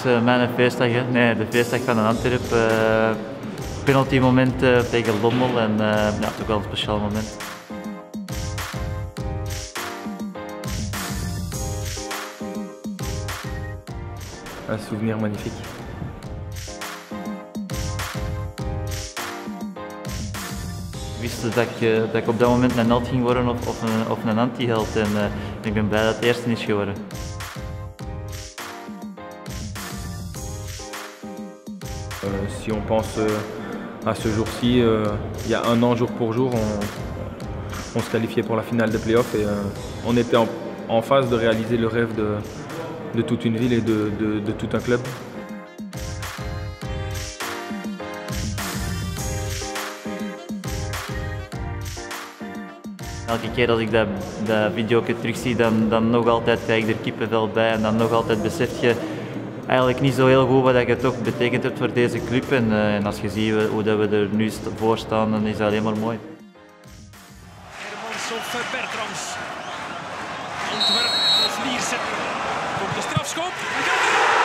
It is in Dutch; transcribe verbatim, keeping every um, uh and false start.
is uh, mijn feestdag, hè. Nee, de feestdag van Antwerpen. Uh, penalty moment uh, tegen Lommel en uh, ja, toch wel een speciaal moment. Un souvenir magnifique. Ik wist dat ik, dat ik op dat moment een held ging worden of, of een, of een anti-held en uh, ik ben blij dat het eerste is geworden. Euh, si on pense euh, à ce jour-ci, euh, il y a un an jour pour jour, on, on se qualifiait pour la finale des playoffs et euh, on était en, en phase de réaliser le rêve de, de toute une ville et de, de, de tout un club. Elke keer als ik dat, dat video terugzie, dan, dan nog altijd krijg ik er kippenvel bij en dan nog altijd besef je eigenlijk niet zo heel goed wat je toch betekent hebt voor deze club. En, uh, en als je ziet hoe dat we er nu voor staan, dan is dat alleen maar mooi. Hermans of Bertrams. Antwerpen of Lierse. Komt de strafschop.